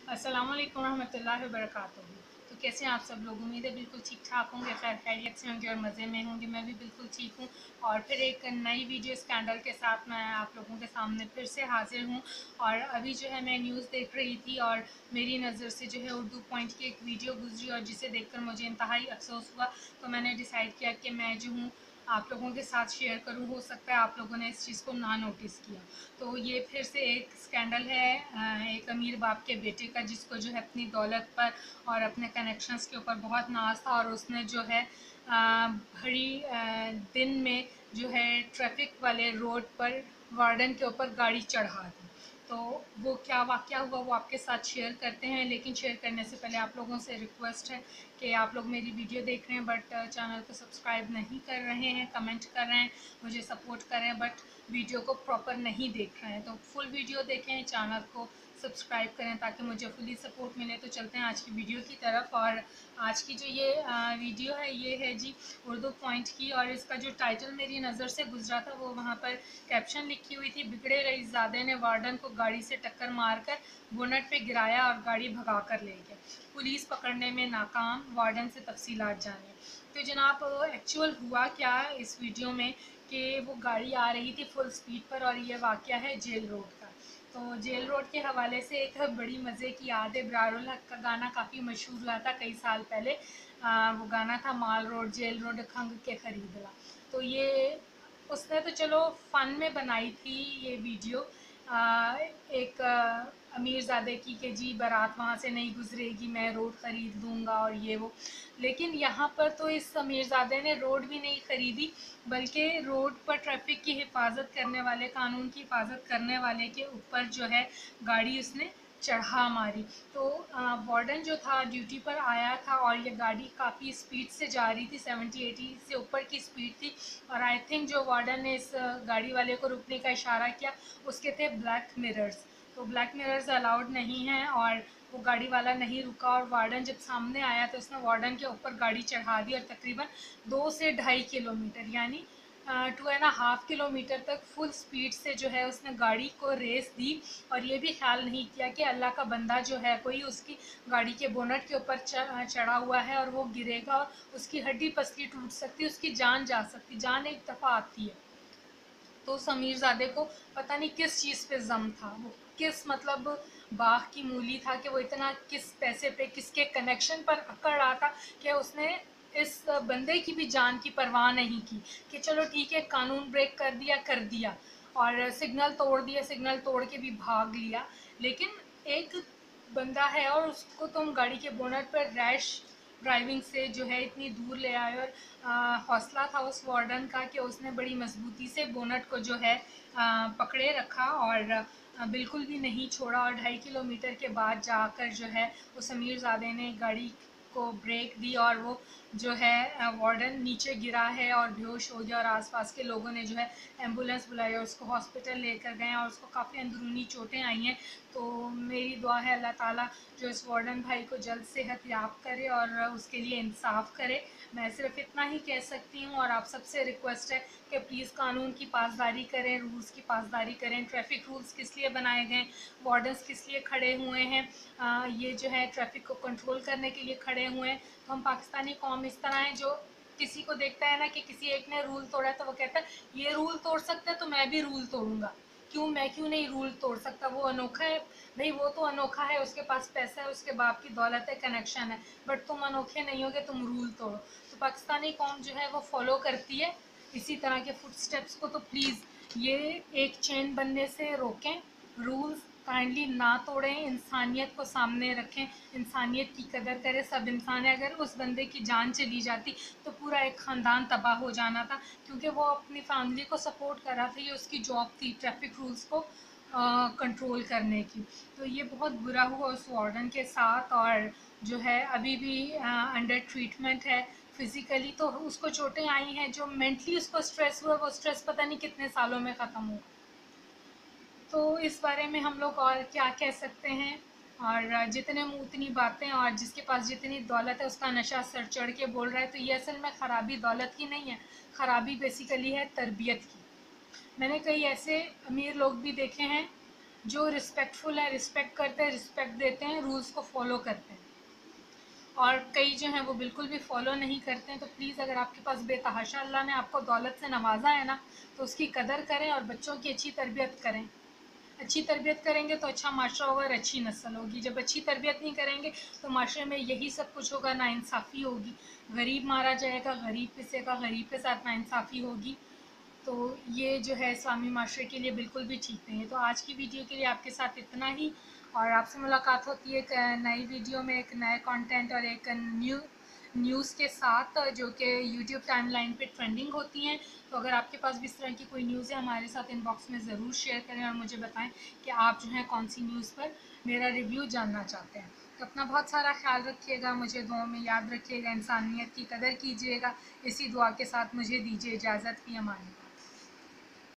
अस्सलाम वालेकुम रहमतुल्लाहि व बरकातुहू। तो कैसे हैं आप सब लोग? उम्मीद है बिल्कुल ठीक ठाक होंगे, खैर खैरियत से होंगे और मज़े में होंगे। मैं भी बिल्कुल ठीक हूँ और फिर एक नई वीडियो स्कैंडल के साथ मैं आप लोगों के सामने फिर से हाजिर हूँ। और अभी जो है मैं न्यूज़ देख रही थी और मेरी नज़र से जो है उर्दू पॉइंट की एक वीडियो गुजरी और जिसे देखकर मुझे इंतहाई अफसोस हुआ। तो मैंने डिसाइड किया कि मैं जो हूँ आप लोगों के साथ शेयर करूँ। हो सकता है आप लोगों ने इस चीज़ को ना नोटिस किया। तो ये फिर से एक स्कैंडल है एक अमीर बाप के बेटे का, जिसको जो है अपनी दौलत पर और अपने कनेक्शंस के ऊपर बहुत नाज था और उसने जो है भरी दिन में जो है ट्रैफिक वाले रोड पर वार्डन के ऊपर गाड़ी चढ़ा दी। तो वो क्या वाक़या हुआ वो आपके साथ शेयर करते हैं, लेकिन शेयर करने से पहले आप लोगों से रिक्वेस्ट है कि आप लोग मेरी वीडियो देख रहे हैं बट चैनल को सब्सक्राइब नहीं कर रहे हैं, कमेंट कर रहे हैं, मुझे सपोर्ट कर रहे हैं बट वीडियो को प्रॉपर नहीं देख रहे हैं। तो फुल वीडियो देखें, चैनल को सब्सक्राइब करें ताकि मुझे फुली सपोर्ट मिले। तो चलते हैं आज की वीडियो की तरफ। और आज की जो ये वीडियो है ये है जी उर्दू पॉइंट की, और इसका जो टाइटल मेरी नज़र से गुजरा था वो वहाँ पर कैप्शन लिखी हुई थी, बिगड़े रईसज़ादे ने वार्डन को गाड़ी से टक्कर मारकर बोनट पे गिराया और गाड़ी भगा कर ले गया, पुलिस पकड़ने में नाकाम, वार्डन से तफसीलात जाने। तो जनाब एक्चुअल हुआ क्या इस वीडियो में कि वो गाड़ी आ रही थी फुल स्पीड पर और ये वाक़या है जेल रोड का। तो जेल रोड के हवाले से एक बड़ी मज़े की याद है, इब्रारुल हक का गाना काफ़ी मशहूर हुआ था कई साल पहले। वो गाना था माल रोड जेल रोड खंग के खरीदला। तो ये उसने तो चलो फ़न में बनाई थी ये वीडियो, एक अमीरज़ादे की कि जी बारात वहाँ से नहीं गुजरेगी, मैं रोड ख़रीद दूँगा और ये वो। लेकिन यहाँ पर तो इस अमीरज़ादे ने रोड भी नहीं ख़रीदी, बल्कि रोड पर ट्रैफिक की हिफाजत करने वाले, कानून की हिफाजत करने वाले के ऊपर जो है गाड़ी उसने चढ़ा मारी। तो वार्डन जो था ड्यूटी पर आया था और ये गाड़ी काफ़ी स्पीड से जा रही थी, 70-80 से ऊपर की स्पीड थी। और आई थिंक जो वार्डन ने इस गाड़ी वाले को रुकने का इशारा किया उसके थे ब्लैक मिरर्स। तो ब्लैक मिरर्स अलाउड नहीं हैं और वो गाड़ी वाला नहीं रुका और वार्डन जब सामने आया तो उसने वार्डन के ऊपर गाड़ी चढ़ा दी और तकरीबन 2 से ढाई किलोमीटर यानी 2.5 किलोमीटर तक फुल स्पीड से जो है उसने गाड़ी को रेस दी। और ये भी ख्याल नहीं किया कि अल्लाह का बंदा जो है कोई उसकी गाड़ी के बोनट के ऊपर चढ़ा हुआ है और वो गिरेगा और उसकी हड्डी पसली टूट सकती है, उसकी जान जा सकती, जान एक दफ़ा आती है। तो समीरज़ादे को पता नहीं किस चीज़ पे ज़म था, वो किस मतलब बाग की मूली था कि वो इतना किस पैसे पे किसके कनेक्शन पर अकड़ रहा था कि उसने इस बंदे की भी जान की परवाह नहीं की कि चलो ठीक है कानून ब्रेक कर दिया और सिग्नल तोड़ दिया, सिग्नल तोड़ के भी भाग लिया। लेकिन एक बंदा है और उसको तुम गाड़ी के बोनट पर रैश ड्राइविंग से जो है इतनी दूर ले आए और हौसला था उस वार्डन का कि उसने बड़ी मजबूती से बोनट को जो है पकड़े रखा और बिल्कुल भी नहीं छोड़ा। और 2.5 किलोमीटर के बाद जाकर जो है उस अमीरज़ादे ने गाड़ी को ब्रेक दी और वो जो है वार्डन नीचे गिरा है और बेहोश हो गया और आसपास के लोगों ने जो है एम्बुलेंस बुलाई और उसको हॉस्पिटल लेकर गए और उसको काफ़ी अंदरूनी चोटें आई हैं। तो मेरी दुआ है अल्लाह ताला जो इस वार्डन भाई को जल्द सेहत याब करे और उसके लिए इंसाफ करे। मैं सिर्फ इतना ही कह सकती हूँ और आप सबसे रिक्वेस्ट है कि प्लीज़ कानून की पासदारी करें, रूल्स की पासदारी करें। ट्रैफिक रूल्स किस लिए बनाए गए, वार्डन्स किस लिए खड़े हुए हैं, ये जो है ट्रैफिक को कंट्रोल करने के लिए खड़े हुए हैं। तो हम पाकिस्तानी कौम इस तरह हैं जो किसी को देखता है ना कि किसी एक ने रूल तोड़ा है तो वो कहता है ये रूल तोड़ सकता है तो मैं भी रूल तोड़ूंगा, मैं क्यों नहीं रूल तोड़ सकता, वो अनोखा है। भाई वो तो अनोखा है, उसके पास पैसा है, उसके बाप की दौलत है, कनेक्शन है, बट तुम अनोखे नहीं होगे, तुम रूल तोड़ो। तो पाकिस्तानी कौम जो है वो फॉलो करती है इसी तरह के फुट स्टेप्स को। तो प्लीज़ ये एक चेन बनने से रोकें, रूल्स काइंडली ना तोड़ें, इंसानियत को सामने रखें, इंसानियत की कदर करें। सब इंसान है, अगर उस बंदे की जान चली जाती तो पूरा एक ख़ानदान तबाह हो जाना था, क्योंकि वो अपनी फैमिली को सपोर्ट कर रहा था, ये उसकी जॉब थी ट्रैफिक रूल्स को कंट्रोल करने की। तो ये बहुत बुरा हुआ उस वार्डन के साथ और जो है अभी भी अंडर ट्रीटमेंट है। फिज़िकली तो उसको चोटें आई हैं, जो मेंटली उसको स्ट्रेस हुआ वो स्ट्रेस पता नहीं कितने सालों में ख़त्म होगा। तो इस बारे में हम लोग और क्या कह सकते हैं। और जितने मुँह उतनी बातें, और जिसके पास जितनी दौलत है उसका नशा सर चढ़ के बोल रहा है। तो ये असल में ख़राबी दौलत की नहीं है, ख़राबी बेसिकली है तरबियत की। मैंने कई ऐसे अमीर लोग भी देखे हैं जो रिस्पेक्टफुल है रिस्पेक्ट करते हैं, रिस्पेक्ट देते हैं, रूल्स को फॉलो करते हैं। और कई जो हैं वो बिल्कुल भी फॉलो नहीं करते हैं। तो प्लीज़ अगर आपके पास बेतहाशा अल्लाह ने आपको दौलत से नवाजा है ना, तो उसकी कदर करें और बच्चों की अच्छी तरबियत करें। अच्छी तरबियत करेंगे तो अच्छा माशरा होगा और अच्छी नस्ल होगी। जब अच्छी तरबियत नहीं करेंगे तो माशरे में यही सब कुछ होगा, नाइंसाफ़ी होगी, गरीब मारा जाएगा, गरीब पिसेगा, गरीब के साथ नाइंसाफ़ी होगी। तो ये जो है इस्लामी माशरे के लिए बिल्कुल भी ठीक नहीं है। तो आज की वीडियो के लिए आपके साथ इतना ही, और आपसे मुलाकात होती है एक नई वीडियो में, एक नए कंटेंट और एक न्यूज़ के साथ, जो कि यूट्यूब टाइमलाइन पे ट्रेंडिंग होती हैं। तो अगर आपके पास भी इस तरह की कोई न्यूज़ है, हमारे साथ इनबॉक्स में ज़रूर शेयर करें और मुझे बताएं कि आप जो है कौन सी न्यूज़ पर मेरा रिव्यू जानना चाहते हैं। तो अपना बहुत सारा ख्याल रखिएगा, मुझे दुआ में याद रखिएगा, इंसानियत की कदर कीजिएगा। इसी दुआ के साथ मुझे दीजिए इजाज़त, की अमान।